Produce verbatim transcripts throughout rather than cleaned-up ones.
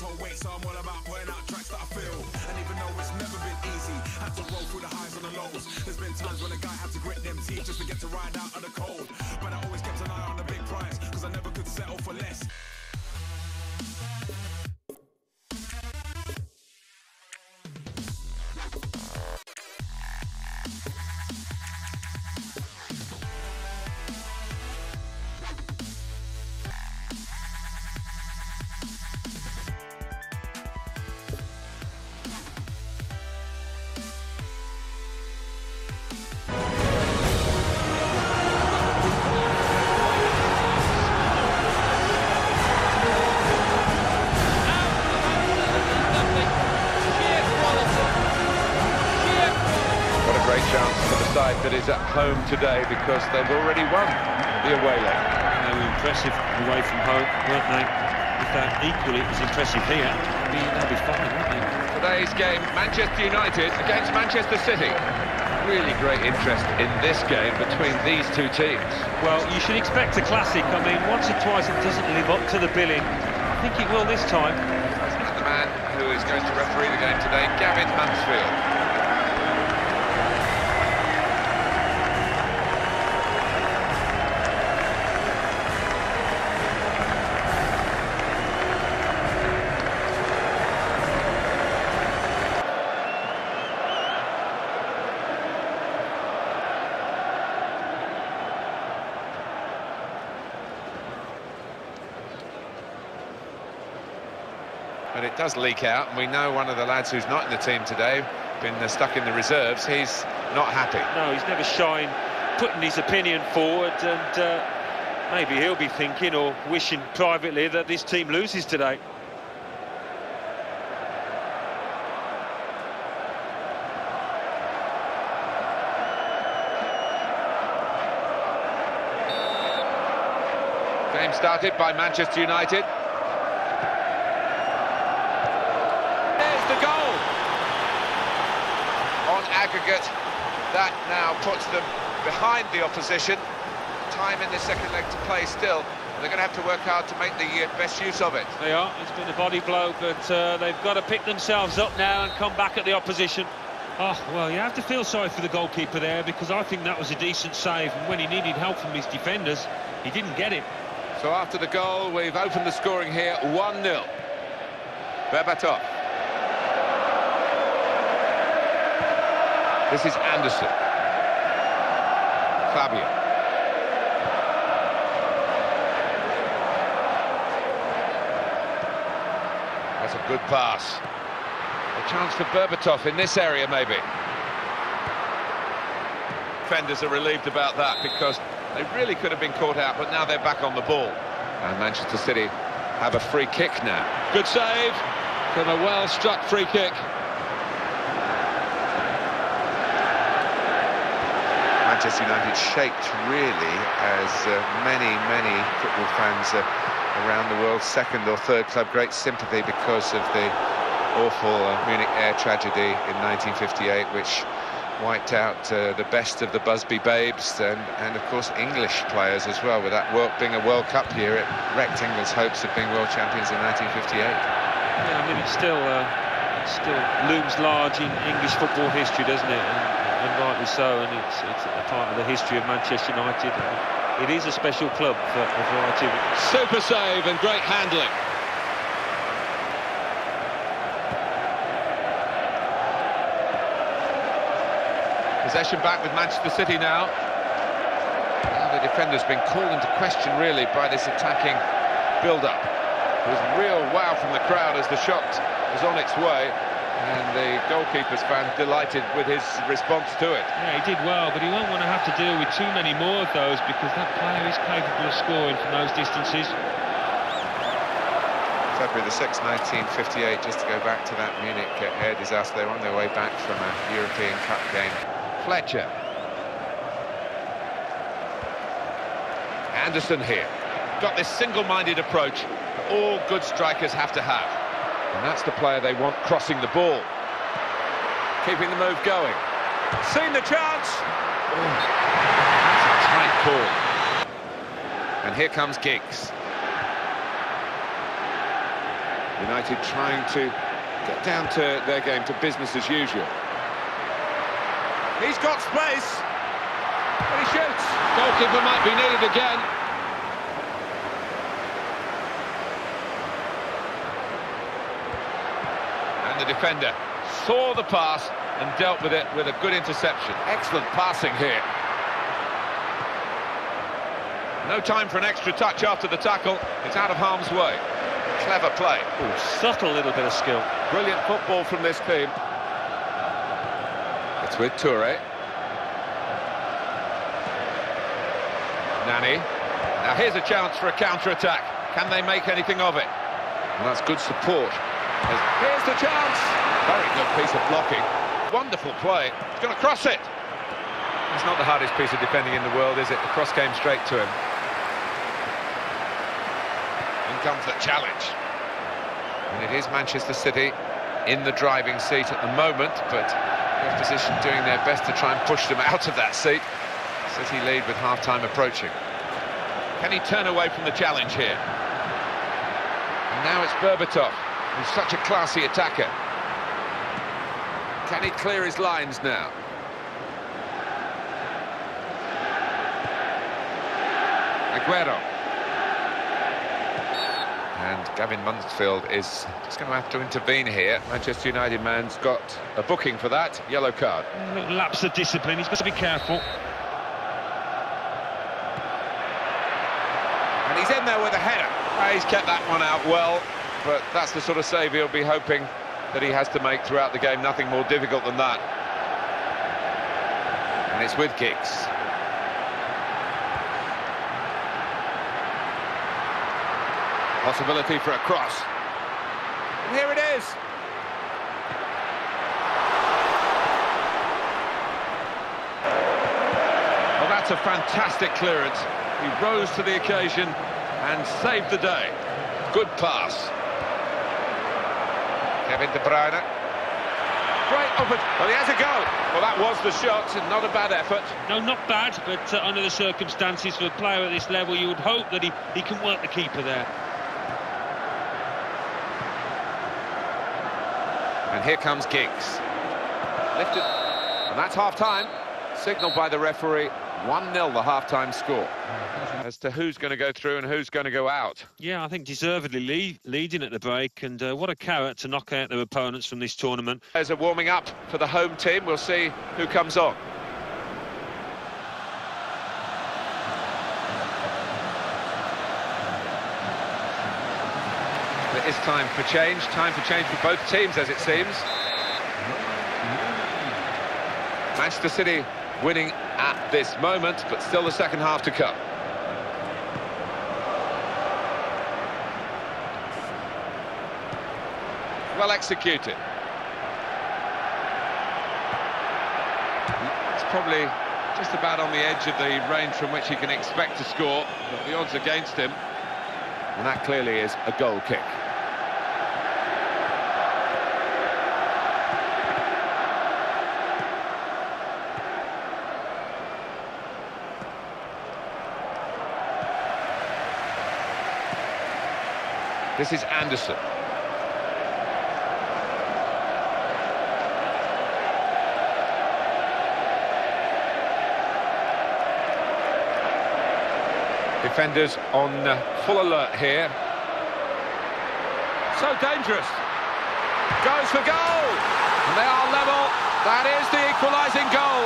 household weight, so I'm all about putting out tracks that I feel. And even though it's never been easy, had to roll through the highs and the lows. There's been times when a guy had to grit them teeth just to get to ride out of the cold. But I always kept an eye on the big prize, cause I never could settle for less. Great chance for the side that is at home today because they've already won the away leg. They were impressive away from home, weren't they? If they're equally as impressive here, I mean, they'll be fine, won't they? Today's game, Manchester United against Manchester City. Really great interest in this game between these two teams. Well, you should expect a classic. I mean, once or twice it doesn't live up to the billing. I think it will this time. And the man who is going to referee the game today, Gavin Mansfield. But it does leak out, and we know one of the lads who's not in the team today, been uh, stuck in the reserves, he's not happy. No, he's never shy in putting his opinion forward, and uh, maybe he'll be thinking or wishing privately that this team loses today. Game started by Manchester United. The goal on aggregate. That now puts them behind the opposition. Time in the second leg to play still. They're going to have to work hard to make the uh, best use of it. They are. It's been a body blow, but uh, they've got to pick themselves up now and come back at the opposition. Oh, well, you have to feel sorry for the goalkeeper there, because I think that was a decent save, and when he needed help from his defenders, he didn't get it. So after the goal, we've opened the scoring here, one nil. Berbatov. This is Anderson. Fabio. That's a good pass. A chance for Berbatov in this area, maybe. Defenders are relieved about that because they really could have been caught out, but now they're back on the ball. And Manchester City have a free kick now. Good save from a well-struck free kick. Manchester United shaped really, as uh, many, many football fans uh, around the world, second or third club, great sympathy because of the awful uh, Munich air tragedy in nineteen fifty-eight, which wiped out uh, the best of the Busby Babes and, and of course English players as well. With that world being a World Cup year, it wrecked England's hopes of being world champions in nineteen fifty-eight. Yeah, I mean, it still, uh, it still looms large in English football history, doesn't it? And, and rightly so, and it's, it's a part of the history of Manchester United. It is a special club for a variety of... Super save and great handling. Possession back with Manchester City now. Now the defender's been called into question really by this attacking build-up. There was real wow from the crowd as the shot was on its way. And the goalkeeper's fan delighted with his response to it. Yeah, he did well, but he won't want to have to deal with too many more of those, because that player is capable of scoring from those distances. February the sixth, nineteen fifty-eight, just to go back to that Munich air disaster. They were on their way back from a European Cup game. Fletcher. Anderson here. Got this single-minded approach that all good strikers have to have. And that's the player they want crossing the ball. Keeping the move going. Seen the chance! Oh, that's a tight call. And here comes Giggs. United trying to get down to their game, to business as usual. He's got space, and he shoots. Goalkeeper might be needed again. And the defender saw the pass and dealt with it with a good interception. Excellent passing here. No time for an extra touch after the tackle. It's out of harm's way. Clever play. Ooh, subtle little bit of skill. Brilliant football from this team. It's with Toure. Nani. Now here's a chance for a counter-attack. Can they make anything of it? And that's good support. Here's the chance. Very good piece of blocking. Wonderful play. He's going to cross it. It's not the hardest piece of defending in the world, is it? The cross came straight to him. In comes the challenge. And it is Manchester City in the driving seat at the moment, but the opposition doing their best to try and push them out of that seat. City lead with half-time approaching. Can he turn away from the challenge here? And now it's Berbatov, who's such a classy attacker. Can he clear his lines now? Aguero. And Gavin Mansfield is just going to have to intervene here. Manchester United man's got a booking for that, yellow card. A little lapse of discipline, he's got to be careful. And he's in there with a header. Oh, he's kept that one out well, but that's the sort of save he'll be hoping that he has to make throughout the game. Nothing more difficult than that. And it's with Giggs. Possibility for a cross. And here it is. Well, that's a fantastic clearance. He rose to the occasion and saved the day. Good pass. Kevin De Bruyne. Great opportunity. Well, he has a go. Well, that was the shot, and not a bad effort. No, not bad, but uh, under the circumstances for a player at this level, you would hope that he, he can work the keeper there. And here comes Giggs. Lifted. And that's half-time. Signalled by the referee. one nil the half-time score. As to who's going to go through and who's going to go out. Yeah, I think deservedly lead, leading at the break, and uh, what a carrot to knock out their opponents from this tournament. There's a warming up for the home team. We'll see who comes on. It is time for change. Time for change for both teams, as it seems. Manchester City winning at this moment, but still the second half to come. Well executed. It's probably just about on the edge of the range from which he can expect to score, but the odds against him. And that clearly is a goal kick. This is Anderson. Defenders on uh, full alert here. So dangerous. Goes for goal. And they are level. That is the equalising goal.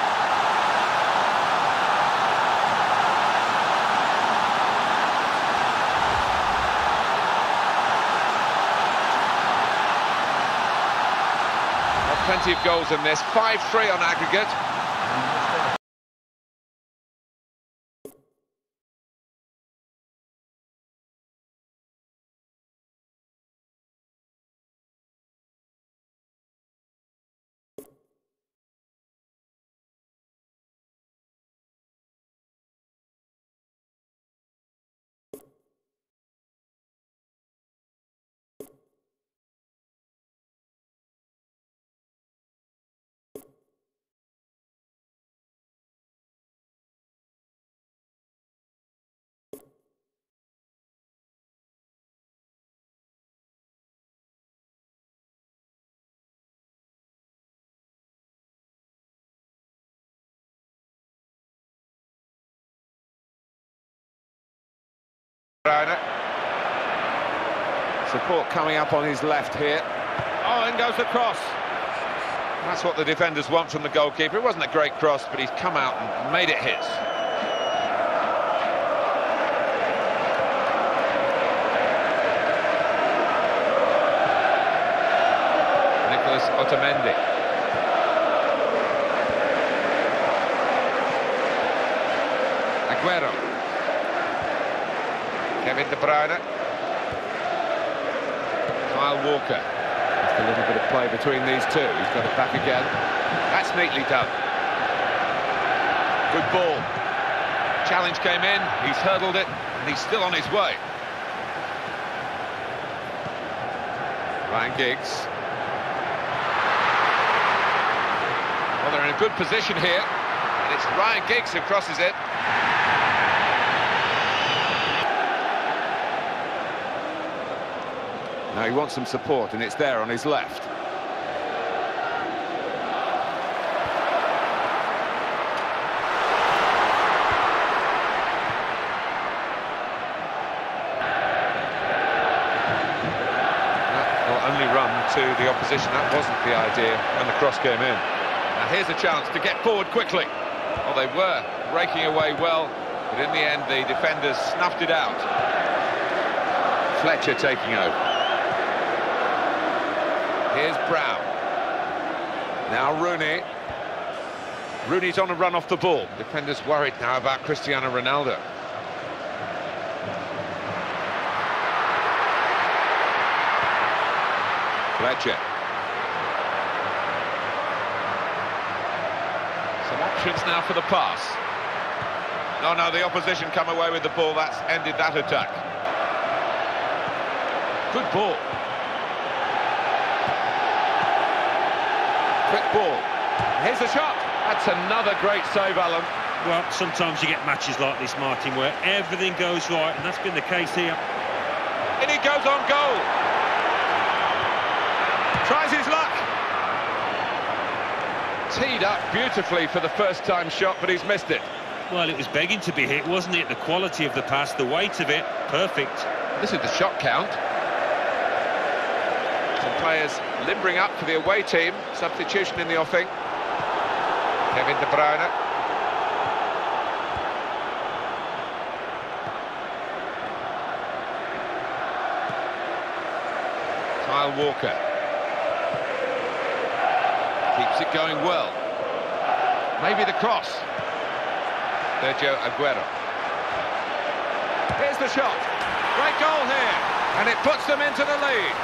Plenty of goals in this, five three on aggregate. Bruyne. Support coming up on his left here. Oh, in goes the cross. That's what the defenders want from the goalkeeper. It wasn't a great cross, but he's come out and made it his. Nicolas Otamendi. Aguero. Kevin De Bruyne. Kyle Walker. Just a little bit of play between these two. He's got it back again. That's neatly done. Good ball. Challenge came in, he's hurdled it, and he's still on his way. Ryan Giggs. Well, they're in a good position here, and it's Ryan Giggs who crosses it. Now he wants some support, and it's there on his left. That will only run to the opposition. That wasn't the idea when the cross came in. Now here's a chance to get forward quickly. Well, they were raking away well, but in the end the defenders snuffed it out. Fletcher taking over. Here's Brown. Now Rooney. Rooney's on a run off the ball. Defenders worried now about Cristiano Ronaldo. Fletcher. Some options now for the pass. No, no, the opposition come away with the ball. That's ended that attack. Good ball. Quick ball. Here's the shot. That's another great save, Alan. Well, sometimes you get matches like this, Martin, where everything goes right, and that's been the case here. And he goes on goal. Tries his luck. Teed up beautifully for the first-time shot, but he's missed it. Well, it was begging to be hit, wasn't it? The quality of the pass, the weight of it, perfect. This is the shot count. Some players limbering up for the away team. Substitution in the offing. Kevin De Bruyne. Kyle Walker. Keeps it going well. Maybe the cross. Sergio Aguero. Here's the shot. Great goal here. And it puts them into the lead.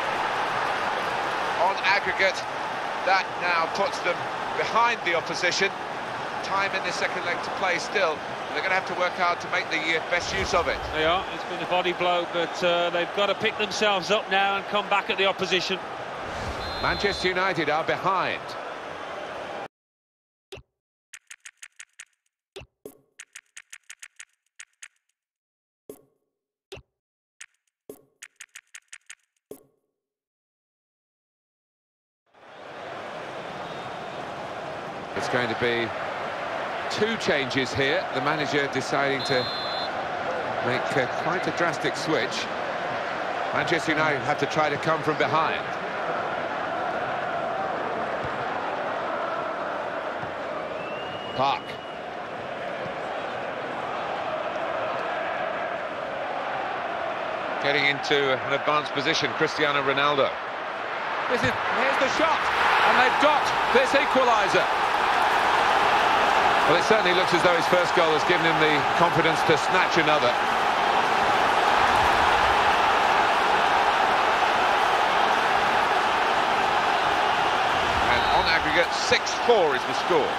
On aggregate, that now puts them behind the opposition. Time in the second leg to play still. They're going to have to work hard to make the best use of it. They are. It's been a body blow, but uh, they've got to pick themselves up now and come back at the opposition. Manchester United are behind. It's going to be two changes here. The manager deciding to make uh, quite a drastic switch. Manchester United have to try to come from behind. Park. Getting into an advanced position, Cristiano Ronaldo. This is, here's the shot, and they've got this equaliser. Well, it certainly looks as though his first goal has given him the confidence to snatch another. And on aggregate, six four is the score.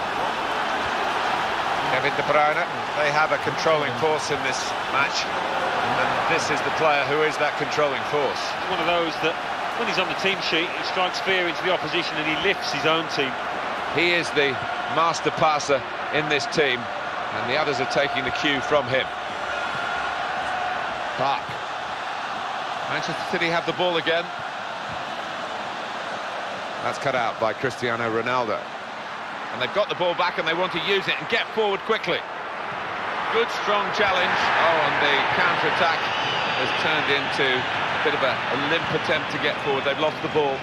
Kevin De Bruyne. They have a controlling force in this match, and this is the player who is that controlling force. One of those that, when he's on the team sheet, he strikes fear into the opposition and he lifts his own team. He is the master passer in this team, and the others are taking the cue from him. Park. Manchester City have the ball again. That's cut out by Cristiano Ronaldo. And they've got the ball back and they want to use it and get forward quickly. Good, strong challenge. Oh, and the counter-attack has turned into a bit of a, a limp attempt to get forward. They've lost the ball.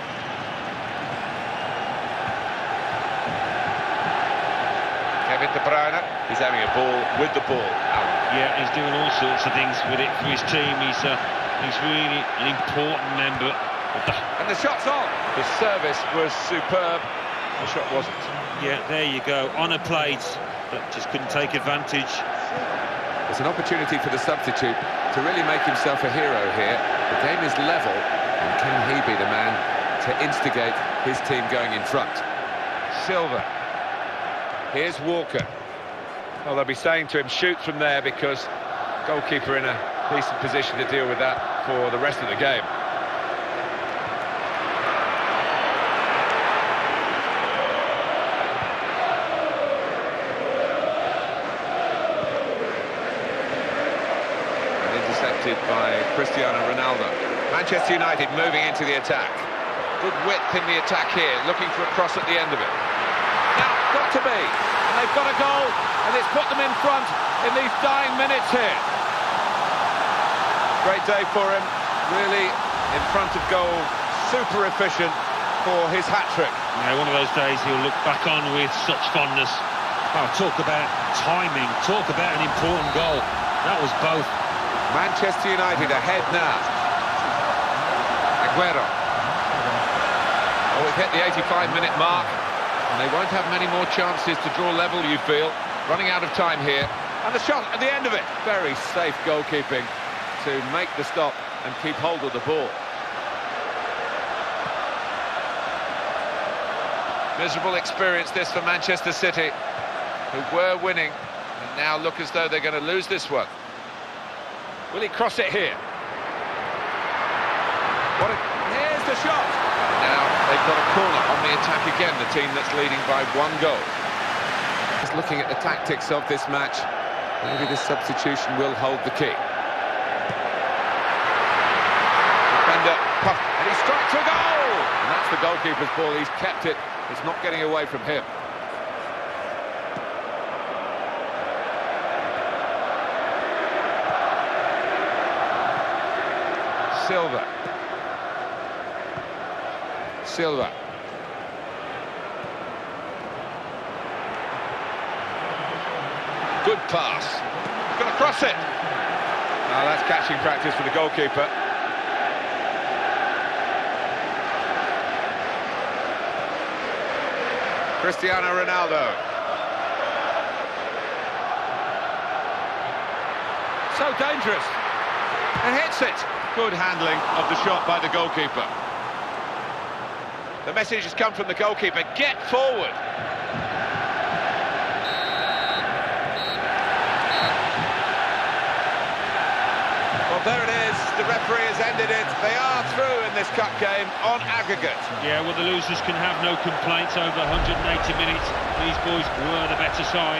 Kevin De Bruyne, he's having a ball with the ball. Out. Yeah, he's doing all sorts of things with it for his team. He's uh, he's really an important member of the... And the shot's on. The service was superb. The shot wasn't. Yeah, there you go. On a plate, but just couldn't take advantage. It's an opportunity for the substitute to really make himself a hero here. The game is level, and can he be the man to instigate his team going in front? Silva. Here's Walker. Well, they'll be saying to him, shoot from there, because goalkeeper in a decent position to deal with that for the rest of the game. By Cristiano Ronaldo. Manchester United moving into the attack. Good width in the attack here, looking for a cross at the end of it. Now, got to be, and they've got a goal, and it's put them in front in these dying minutes here. Great day for him, really in front of goal, super efficient for his hat-trick. Yeah, one of those days he'll look back on with such fondness. Oh, talk about timing, talk about an important goal. That was both. Manchester United ahead now. Aguero. Oh, we've hit the eighty-five minute mark, and they won't have many more chances to draw level, you feel. Running out of time here. And the shot at the end of it. Very safe goalkeeping to make the stop and keep hold of the ball. Miserable experience this for Manchester City, who were winning, and now look as though they're going to lose this one. Will he cross it here? What a... Here's the shot! Now they've got a corner on the attack again, the team that's leading by one goal. Just looking at the tactics of this match, maybe this substitution will hold the key. Defender, puff, and he strikes a goal! And that's the goalkeeper's ball, he's kept it, it's not getting away from him. Silva. Silva. Good pass. He's going to cross it. Now that's catching practice for the goalkeeper. Cristiano Ronaldo. So dangerous. And hits it. Good handling of the shot by the goalkeeper. The message has come from the goalkeeper, get forward. Well, there it is, the referee has ended it. They are through in this cup game on aggregate. Yeah, well, the losers can have no complaints over one hundred eighty minutes. These boys were the better side.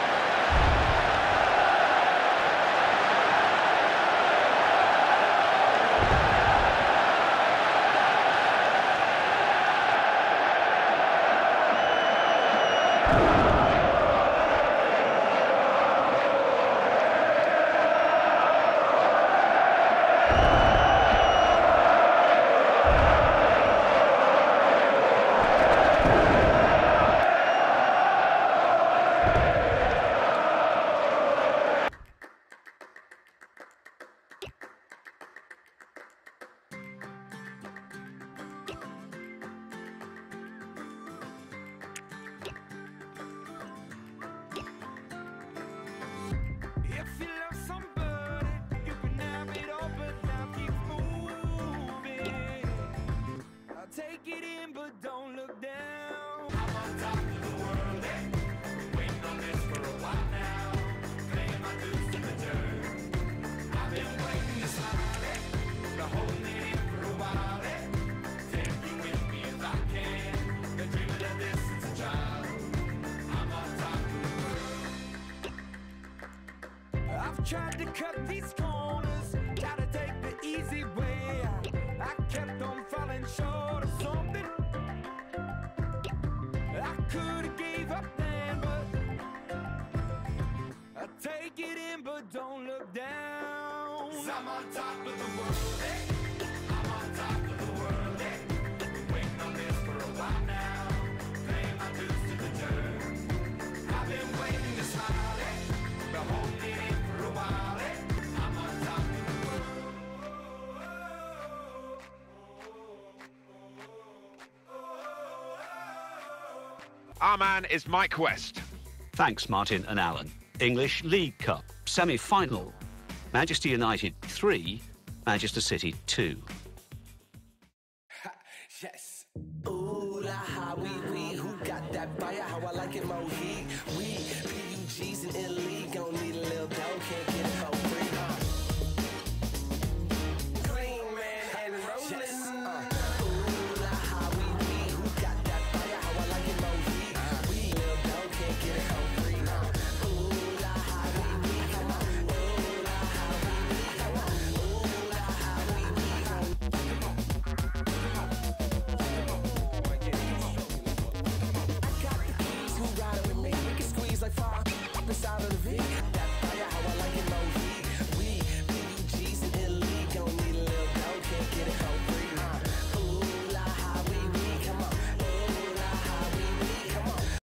Tried to cut these corners, gotta take the easy way. I kept on falling short of something. I could've gave up then, but I take it climb, but don't look down. 'Cause I'm on top of the world, eh? I'm on top of the world, eh? Been waiting on this for a while now. Paying my dues to the dirt. I've been waiting to smile, eh? Been holding it in for a while, eh? I'm on top of the world. Our man is Mike West. Thanks, Martin and Alan. English League Cup semi-final. Manchester United three, Manchester City two. Yes. Ooh, la ha, wee wee. Who got that fire? How I like it, mo heat. We, P U Gs and Italy. Gon' need a little dough. Can't get it for free, huh? Green man and rolling. Yes. Uh. Ooh, la ha, wee wee. Who got that fire? How I like it, mo heat. We, little dough. Can't get it for free, huh? Ooh, la ha, wee wee. Come on. Ooh, la ha, wee wee. Come on. Ooh, la ha, wee wee. Come on. Like fire inside of the V.